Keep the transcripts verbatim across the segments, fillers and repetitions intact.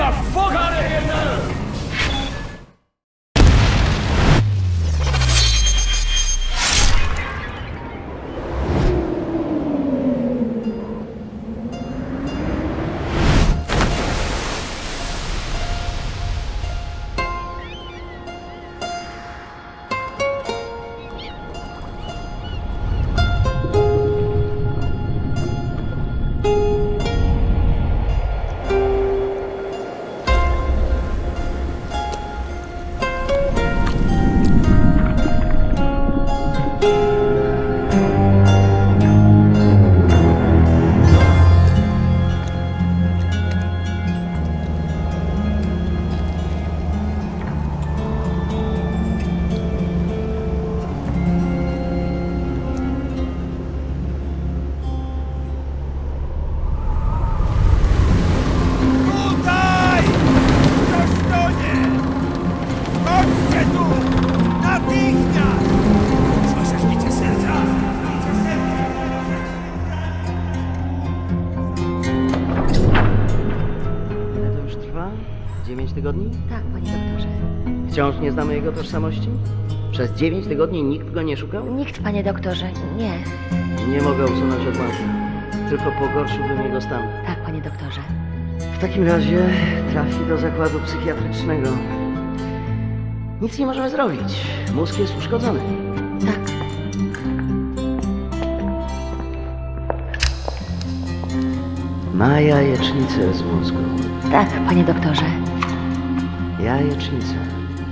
the fuck out of here now! dziewięć tygodni? Tak, panie doktorze. Wciąż nie znamy jego tożsamości? Przez dziewięć tygodni nikt go nie szukał? Nikt, panie doktorze, nie. Nie mogę usunąć odłamka. Tylko pogorszyłbym jego stan. Tak, panie doktorze. W takim razie trafi do zakładu psychiatrycznego. Nic nie możemy zrobić. Mózg jest uszkodzony. Tak. Ma jajecznicę z mózgu. Tak, panie doktorze. Jajecznicę.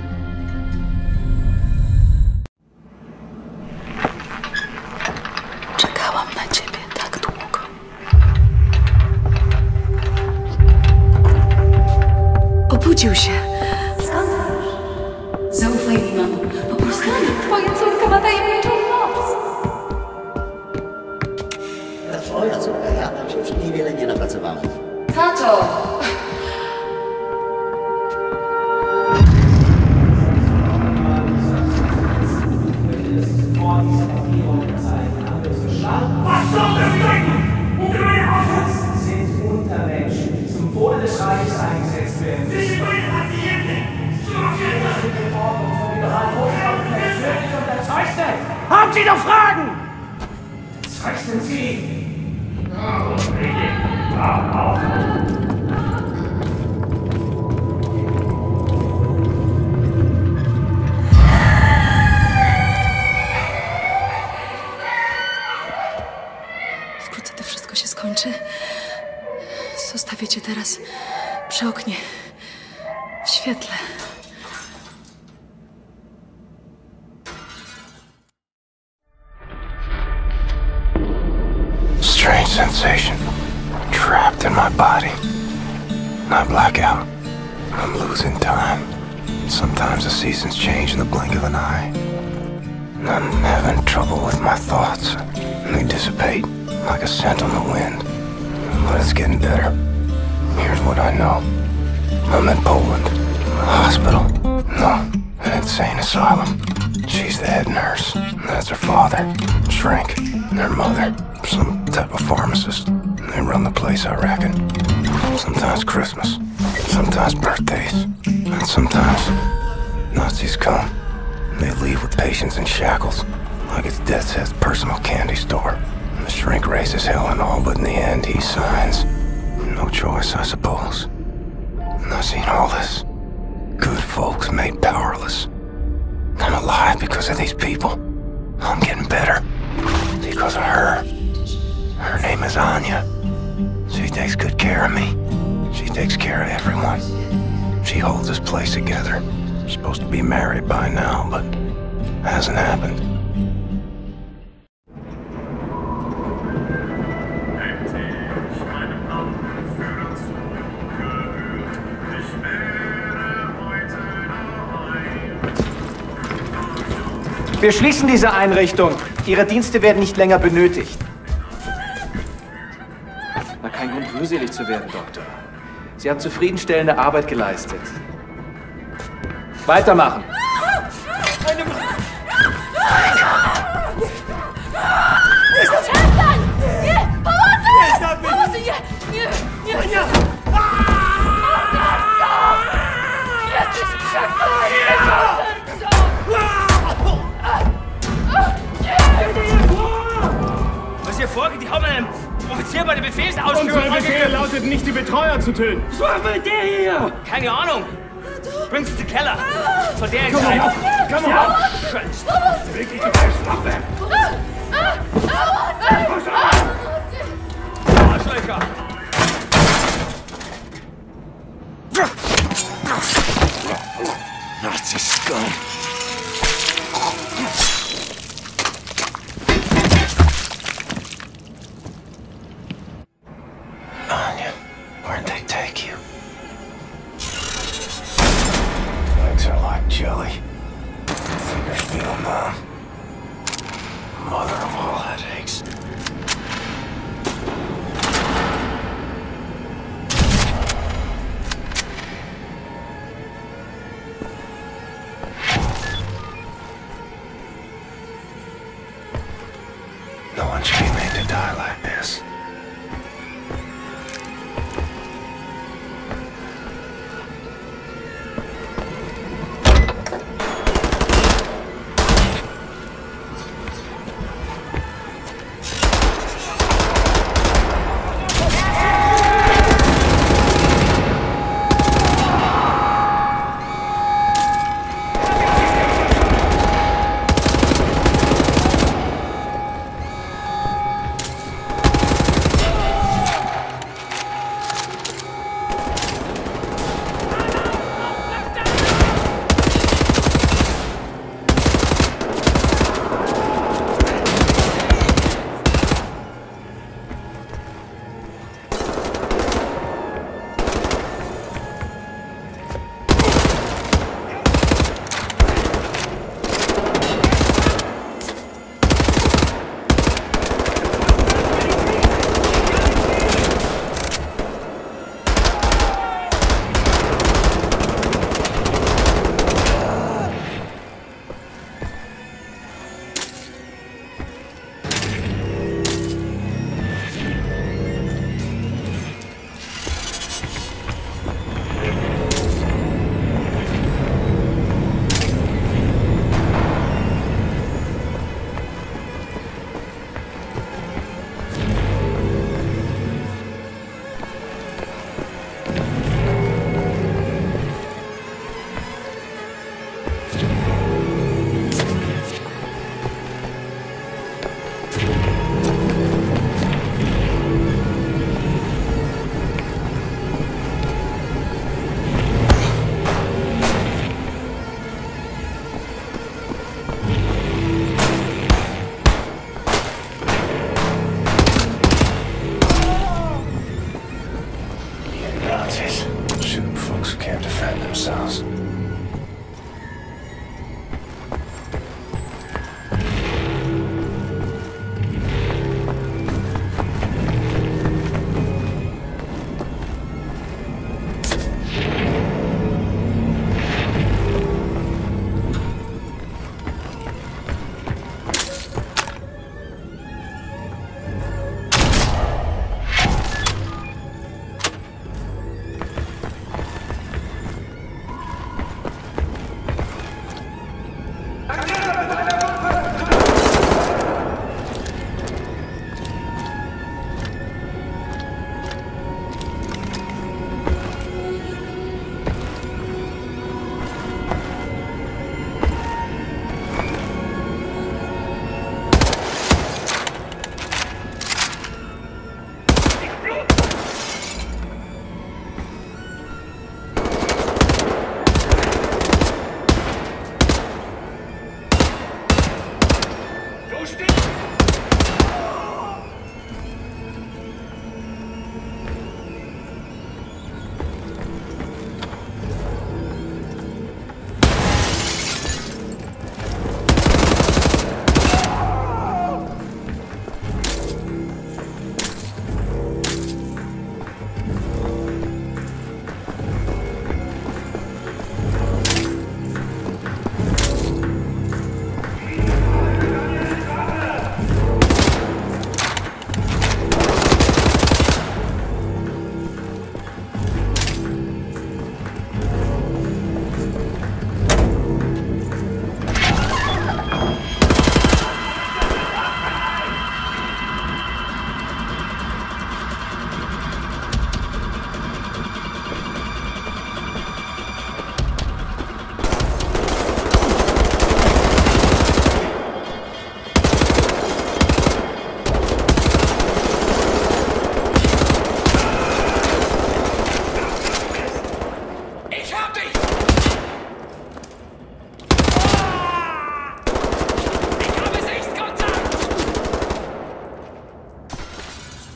Czekałam na ciebie tak długo. Obudził się. Skąd wiesz? Zaufaj mi, mamo. Po prostu twoja córka ma tajemniczą moc. Ta twoja córka, ja tam się przy niej wiele nie napracowałem. Tato! Was soll das denn? Ukraine sind Untermenschen, zum Wohle des Reiches eingesetzt werden. Sie sind meine Patienten! Die Ordnung von Liberalvorschriften persönlich unterzeichnet! Haben Sie noch Fragen? Zeichnen Sie! Wkrótce to wszystko się skończy. Zostawię cię teraz przy oknie, w świetle. Strange sensation, trapped in my body. I black out. I'm losing time. Sometimes the seasons change in the blink of an eye. I'm having trouble with my thoughts. They dissipate like a scent on the wind. But it's getting better. Here's what I know. I'm in Poland. A hospital. No, an insane asylum. She's the head nurse. That's her father. Shrink. Their mother. Some type of pharmacist. They run the place, I reckon. Sometimes Christmas. Sometimes birthdays. And sometimes Nazis come. They leave with patients in shackles. Like it's Death's Head's personal candy store. The shrink raises hell and all, but in the end, he signs. No choice, I suppose. And I've seen all this. Good folks made powerless. I'm alive because of these people. I'm getting better. Because of her. Her name is Anya. She takes good care of me. She takes care of everyone. She holds this place together. Supposed to be married by now, but hasn't happened. Wir schließen diese Einrichtung. Ihre Dienste werden nicht länger benötigt. Na, kein Grund, rührselig zu werden, Doktor. Sie haben zufriedenstellende Arbeit geleistet. Weitermachen. Meine Mann! Przestań! Nie! Pomocy! Pomocy! Nie! Nie! Nie! Nie! Folge, die haben einen Offizier bei der Befehlsausführung Unser Befehl angegriffen. lautet nicht, die Betreuer zu töten. Was machen wir mit der hier? Keine Ahnung. Bring sie in den Keller. Von der Komm entscheiden. auf, komm auf. Beweg dich, du Schwachwerk. Arschlöcher. Nazi scum. Anya, where'd they take you? Legs are like jelly. Fingers feel numb. Mother of all headaches. No one should be made to die like this. Shooting folks who can't defend themselves.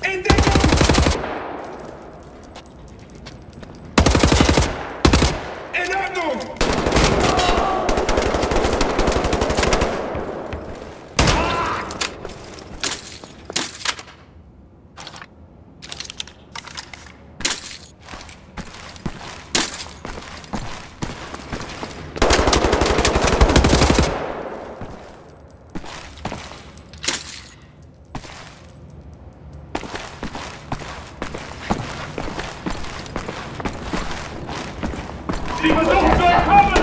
Sie versuchen zu entkommen!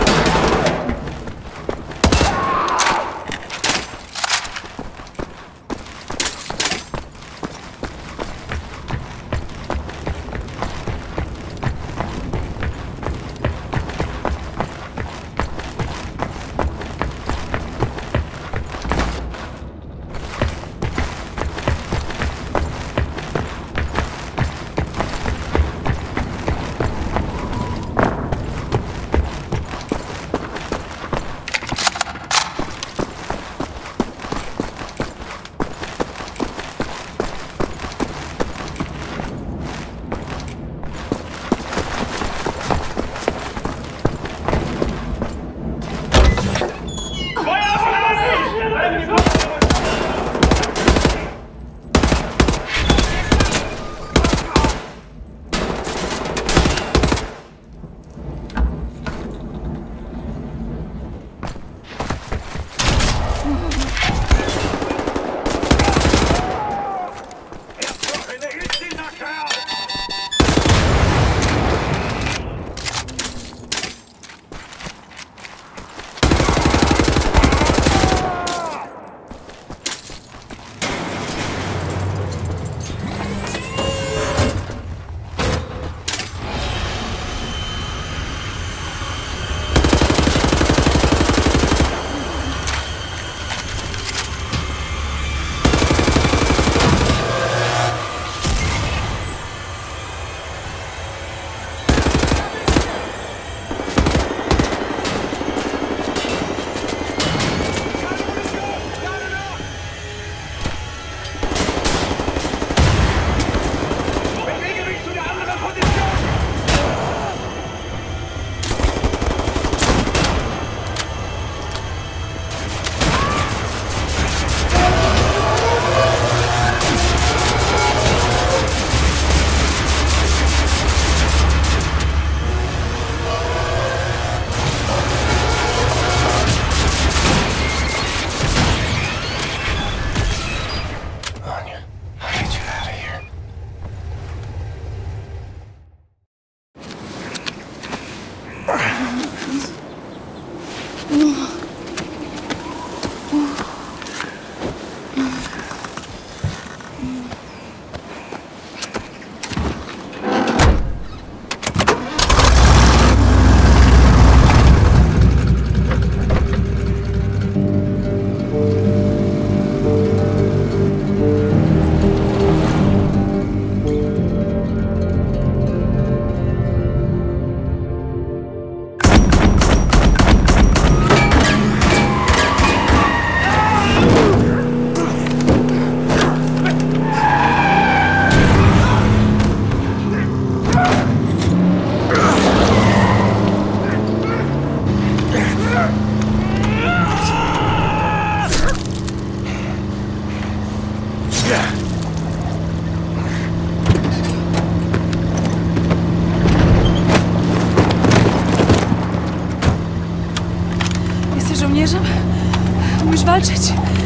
Żołnierzem? Umiesz walczyć?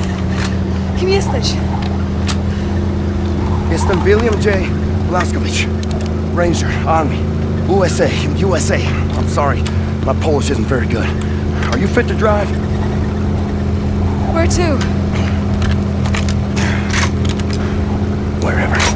Kim jesteś? Jestem William J. Blaskowicz, Ranger, Army, U S A, U S A. I'm sorry, my Polish isn't very good. Are you fit to drive? Where to? Wherever.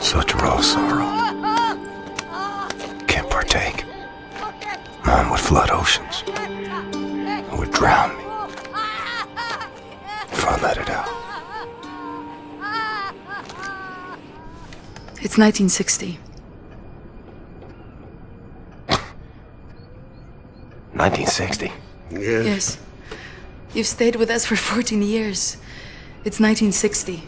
Such raw sorrow. Can't partake. Mine would flood oceans. It would drown me. If I let it out. It's nineteen sixty. nineteen sixty? Yes. Yes. You've stayed with us for fourteen years. It's nineteen sixty.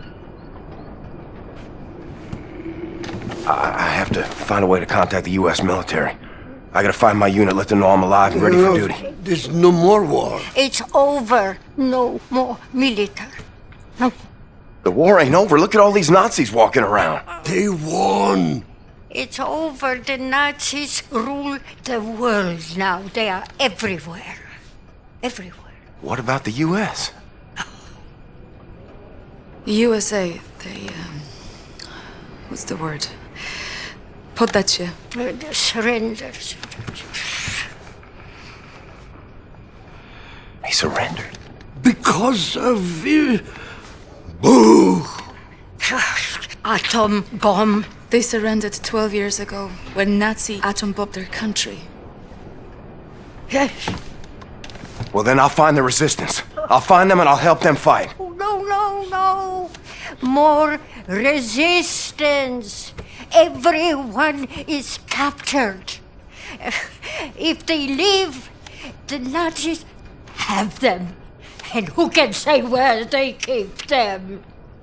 I, I have to find a way to contact the U S military. I gotta find my unit, let them know I'm alive and ready for duty. There's no more war. It's over. No more military. No. The war ain't over. Look at all these Nazis walking around. They won. It's over. The Nazis rule the world now. They are everywhere. Everywhere. What about the U S? The U S A, they, um... what's the word? Poddacie. Uh, the surrenders. He surrendered. Because of... Uh, boo! Atom bomb. They surrendered twelve years ago when Nazi atom bombed their country. Yes. Well, then I'll find the resistance. I'll find them and I'll help them fight. Oh, no, no, no. More resistance. Everyone is captured. If they leave, the Nazis have them. And who can say where they keep them?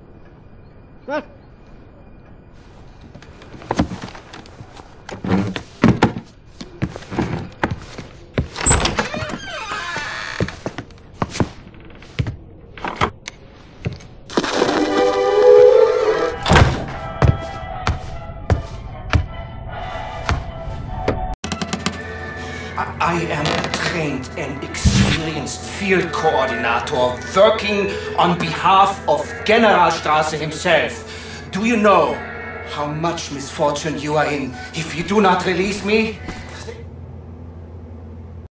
I am a trained and experienced field coordinator working on behalf of Generalstrasse himself. Do you know how much misfortune you are in if you do not release me?